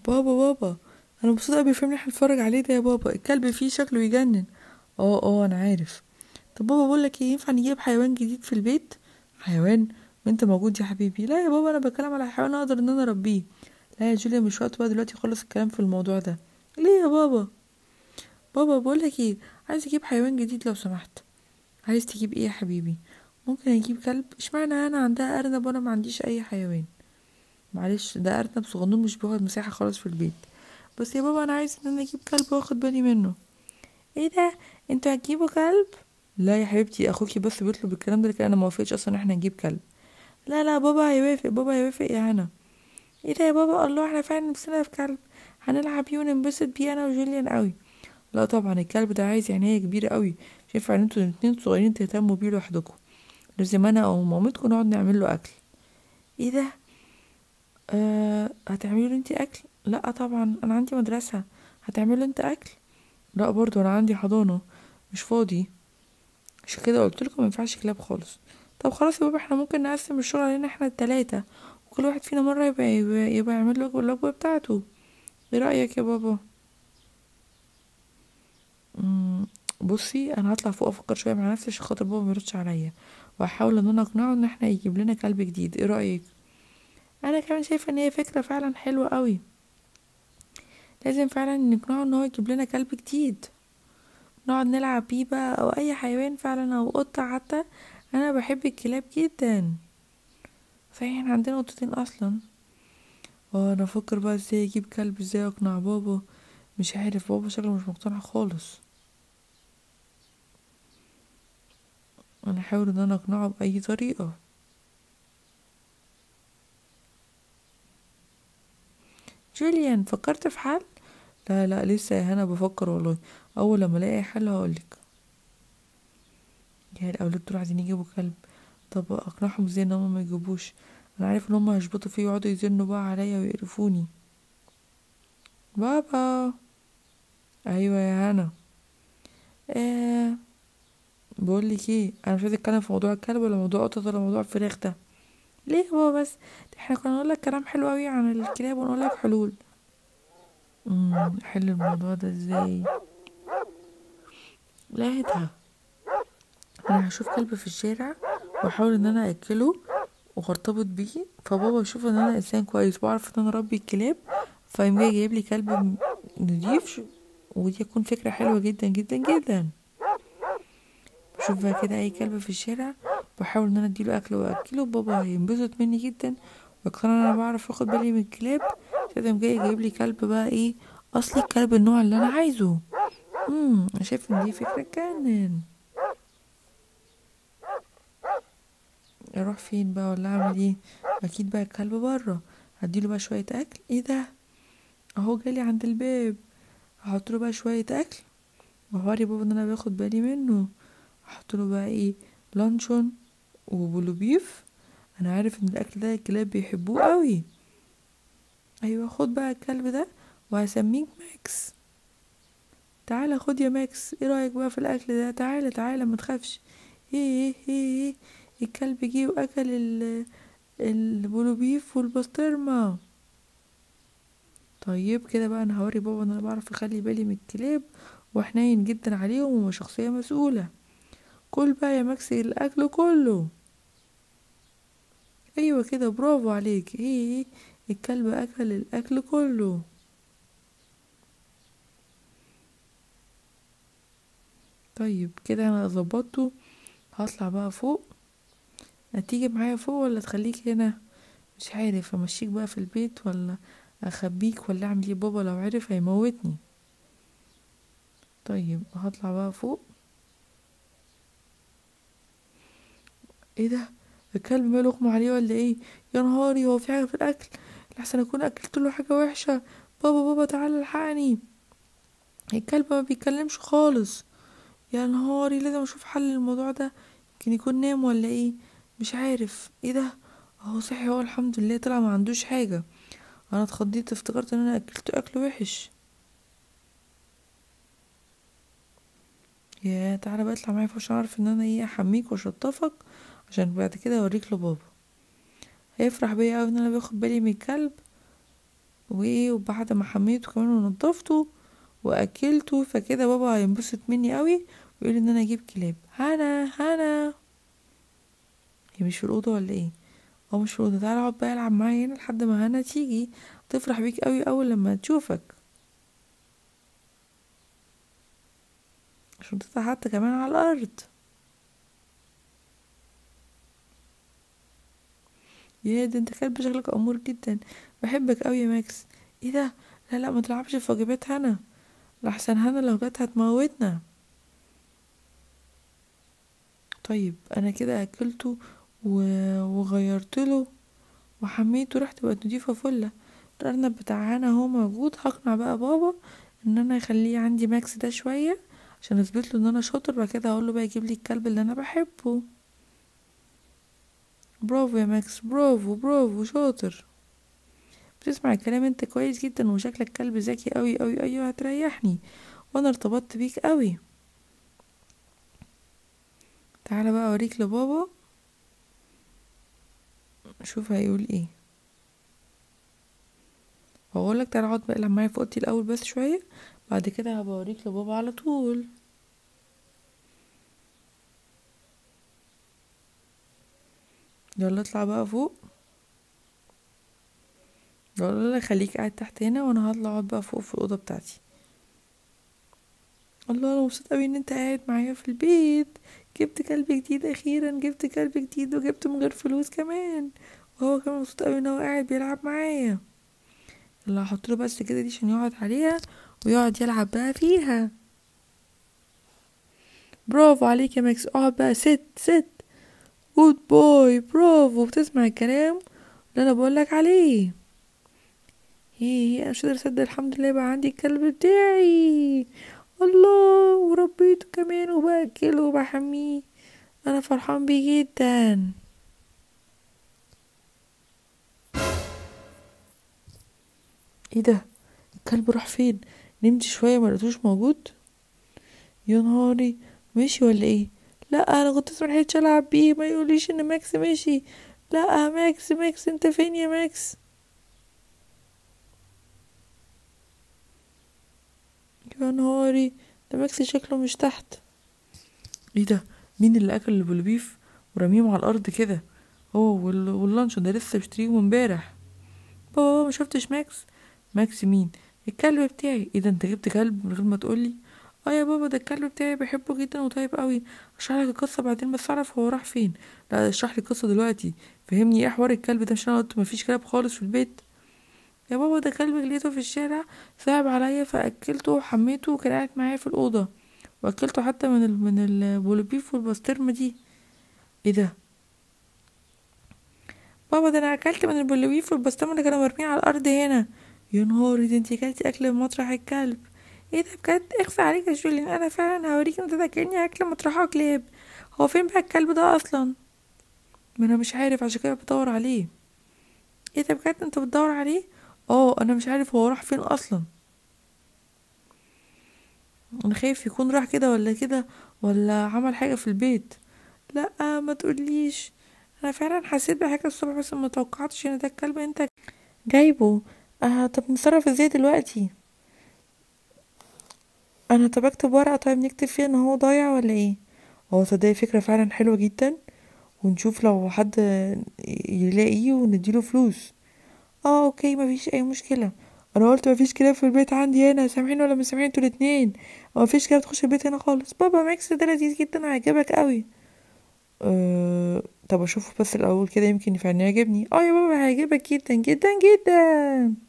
بابا، انا مبسوطه قوي بالفيلم اللي احنا بنتفرج عليه ده يا بابا. الكلب فيه شكله يجنن. اه انا عارف. طب بابا بقول لك ايه، ينفع نجيب حيوان جديد في البيت؟ حيوان؟ ما انت موجود يا حبيبي. لا يا بابا، انا بتكلم على حيوان اقدر ان انا اربيه. لا يا جوليا، مش وقت بقى دلوقتي خالص الكلام في الموضوع ده. ليه يا بابا؟ بابا بقول لك ايه، عايز اجيب حيوان جديد لو سمحت. عايز تجيب ايه يا حبيبي؟ ممكن اجيب كلب. اشمعنى انا عندها ارنب وانا ما عنديش اي حيوان؟ معلش، ده ارنب صغنون مش بياخد مساحه خالص في البيت. بس يا بابا انا عايز ان انا اجيب كلب واخد بالي منه. ايه ده؟ انتوا هتجيبوا كلب؟ لا يا حبيبتي، اخوكي بس بيطلب الكلام ده، لكن انا ما وافقتش اصلا ان احنا نجيب كلب. لا بابا هيوافق، بابا هيوافق يا هنا. ايه ده يا بابا؟ الله، احنا فعلا نفسنا في كلب. هنلعب بيه وننبسط بيه انا وجوليان قوي. لا طبعا، الكلب ده عايز عناية كبيرة قوي. مش ينفع ان انتوا الاتنين صغيرين تهتموا بيه لوحدكم. لازم انا او مامتكم نقعد نعمل له اكل. ايه ده؟ هتعملوا انتي اكل؟ لا طبعا، انا عندي مدرسة. هتعملوا انت اكل؟ لا برضو، انا عندي حضانة. مش فاضي. عشان كده قلت لكم ما ينفعش كلاب خالص. طب خلاص يا بابا، احنا ممكن نقسم الشغل علينا احنا التلاتة. وكل واحد فينا مرة يبقى يعمل له الوجبة بتاعته. ايه رأيك يا بابا؟ مم، بصي، انا هطلع فوق افكر شوية مع نفسي عشان خاطر بابا ميردش عليا. وهحاول ان انا اقنعه ان احنا يجيب لنا كلب جديد. ايه رأيك؟ انا كمان شايفة ان هي فكرة فعلا حلوة قوي. لازم فعلا نقنعه ان هو يجيب لنا كلب جديد. نقعد نلعب بيه بقى، او اي حيوان فعلا، او قطة حتى. انا بحب الكلاب جدا. صحيح احنا عندنا قطتين اصلا. انا افكر بقى ازاي اجيب كلب، ازاي اقنع بابا. مش عارف، بابا شكله مش مقتنع خالص. انا احاول ان انا اقنعه باي طريقة. جوليان، فكرت في حل؟ لا لسه يا هنا، بفكر والله. اول لما الاقي حل هقولك. يا الاولاد دول عايزين يجيبوا كلب. طب اقنعهم ازاي ان هم ما يجيبوش؟ انا عارف ان هم هيشبطوا فيه ويقعدوا يزنوا بقى عليا ويقرفوني. بابا. ايوه يا هنا. آه بقولك ايه، انا مش عايزه اتكلم في موضوع الكلب ولا موضوع قطط ولا موضوع الفراخ ده. ليه هو بس؟ احنا كنا نقول لك كلام حلو قوي عن الكلاب ونقول لك حلول. حل الموضوع ده ازاي؟ لقيتها. انا هشوف كلب في الشارع واحاول ان انا اكله وارتبط بيه، فبابا يشوف ان انا انسان كويس بعرف ان انا اربي الكلاب. فيقوم جايب لي كلب نضيف. ودي تكون فكرة حلوة جدا جدا جدا. بشوف بقى كده اي كلب في الشارع، بحاول ان انا اديله اكل واكله. بابا هينبسط مني جدا ويقتنع ان انا بعرف اخد بالي من الكلاب. لازم جايب لي كلب بقى ايه، اصلي الكلب النوع اللي انا عايزه. انا شايف ان دي فكرة كان. اروح فين بقى ولا اعمل ايه؟ اكيد بقى الكلب بره. هديله بقى شوية اكل. ايه ده؟ اهو جالي عند الباب. هحط له بقى شوية اكل وهوري بابا ان انا باخد بالي منه. احط له بقى ايه، لانشون وبولو بيف. انا عارف ان الاكل ده الكلاب بيحبوه قوي. ايوه، خد بقى الكلب ده وهسميك ماكس. تعالى خد يا ماكس، ايه رايك بقى في الاكل ده؟ تعالى ما تخافش. ايه الكلب جه واكل البولو بيف والبسطرمه. طيب كده بقى انا هوري بابا ان انا بعرف اخلي بالي من الكلاب وحنين جدا عليهم وشخصيه مسؤوله. كل بقى يا ماكس الاكل كله. ايوه كده، برافو عليك. الكلب اكل الاكل كله. طيب كده انا ظبطته. هطلع بقى فوق. هتيجي معايا فوق ولا تخليك هنا؟ مش عارف امشيك بقى في البيت ولا اخبيك ولا اعمل ايه. بابا لو عرف هيموتني. طيب هطلع بقى فوق. ايه ده؟ الكلب ماله، اغمى عليه ولا ايه؟ يا نهاري، هو في حاجه في الاكل؟ لحسن اكون اكلت له حاجه وحشه. بابا تعالى الحقني. الكلب ما بيتكلمش خالص. يا نهاري، لازم اشوف حل للموضوع ده. يمكن يكون نام ولا ايه. مش عارف. ايه ده؟ اهو صحي، هو الحمد لله طلع ما عندوش حاجه. انا اتخضيت، افتكرت ان انا اكلت اكل وحش. يا تعالى بقى اطلع معايا فوق عشان اعرف ان انا ايه احميك واشطفك. عشان بعد كده اوريك لبابا. هيفرح بيا اوي ان انا باخد بالي من الكلب. وبعد ما حميته كمان ونضفته واكلته، فكده بابا هينبسط مني قوي ويقول ان انا اجيب كلاب. هنا هنا، هي مش في الاوضه ولا ايه؟ اه مش في الاوضه. تعالى اقعد بقى العب معايا هنا لحد ما هنا تيجي، تفرح بيك قوي اول لما تشوفك. شنطتها حتى كمان على الارض. يا ده انت كلب شكلك امور جدا، بحبك قوي يا ماكس. ايه ده؟ لا لا، ما تلعبش في واجبات هنا، لحسن هنا لو جت هتموتنا. طيب انا كده اكلته وغيرت له وحميته، ريحته بقت نضيفه فله. الارنب بتاع هنا اهو موجود. هقنع بقى بابا ان انا اخليه عندي ماكس ده شويه عشان اثبت له ان انا شاطر. بعد كده هقول له بقى يجيب لي الكلب اللي انا بحبه. برافو يا ماكس، برافو برافو شاطر. بتسمع الكلام انت كويس جدا، وشكلك كلب ذكي قوي قوي. ايوه هتريحني وانا ارتبطت بيك قوي. تعالى بقى اوريك لبابا، شوف هيقول ايه. هقولك تعالى اقعد بقى العب معايا في اوضتي الاول بس شويه، بعد كده هبقى اوريك لبابا على طول. يلا اطلع بقى فوق. يلا خليك قاعد تحت هنا وانا هطلع اقعد بقى فوق في الاوضه بتاعتي. الله انا مبسوط قوي ان انت قاعد معايا في البيت. جبت كلب جديد اخيرا، جبت كلب جديد وجبت من غير فلوس كمان. وهو كمان مبسوط قوي ان هو قاعد بيلعب معايا. يلا هحط له بس كده دي عشان يقعد عليها ويقعد يلعب بقى فيها. برافو عليك يا ماكس، اقعد بقى، ست ست. جود بوي، برافو، بتسمع الكلام اللي انا بقولك عليه. هي انا مش قادره اصدق، الحمد لله بقى عندي الكلب بتاعي. الله، وربيته كمان وباكله وبحميه. انا فرحان بيه جدا. ايه ده؟ الكلب راح فين؟ نمت شويه ما لقيتوش موجود. يا نهاري، مشي ولا ايه؟ لا انا كنت ملحقتش العب بيه، ما يقوليش ان ماكس مشي. لا ماكس، ماكس انت فين يا ماكس؟ يا نهاري، ده ماكس شكله مش تحت. ايه ده؟ مين اللي اكل البلوبيف ورميهم على الارض كده؟ هو واللانشون ده لسه بشتريهم امبارح. بابا ما شفتش ماكس. ماكس مين؟ الكلب بتاعي. ايه ده، انت جبت كلب من غير ما تقولي؟ اه يا بابا، ده الكلب بتاعي بحبه جدا وطيب قوي. اشرح لك القصه بعدين بس اعرف هو راح فين. لا اشرح لي القصه دلوقتي، فهمني ايه حوار الكلب ده عشان انا قلت مفيش كلب خالص في البيت. يا بابا ده كلب لقيته في الشارع، صعب عليا فاكلته وحميته وكان قاعد معايا في الاوضه، واكلته حتى من البولوبيف والبسطرمه دي. ايه ده؟ بابا ده انا اكلت من البلويف والبسطرمه اللي كانوا مرميين على الارض هنا. يا نهاري، ده انتي اكلتي اكل من مطرح الكلب. ايه ده بجد؟ اخفى عليك يا جوليان، انا فعلا هوريك انت تاكلني اكل مطرحه كلاب. هو فين بقى الكلب ده اصلا؟ ما انا مش عارف، عشان كده بدور عليه. ايه ده بجد، انت بتدور عليه؟ اه انا مش عارف هو راح فين اصلا. انا خايف يكون راح كده ولا كده، ولا عمل حاجه في البيت. لا ما تقوليش. انا فعلا حسيت بحاجه الصبح بس ما توقعتش ان ده الكلب انت جايبه. طب نتصرف ازاي دلوقتي؟ انا طب اكتب ورقة طيب نكتب فيها ان هو ضايع ولا ايه؟ هو تصدقي فكرة فعلا حلوة جدا، ونشوف لو حد يلاقيه ونديله فلوس. اه اوكي مفيش اي مشكلة. انا قلت مفيش كلاب في البيت عندي هنا، سامحين ولا مش سامحين انتوا الاتنين؟ مفيش كلاب تخش البيت هنا خالص. بابا ماكس ده لذيذ جدا وهيعجبك قوي. طب اشوفه بس الاول كده يمكن فعلا يعجبني. اه يا بابا هيعجبك جدا جدا جدا.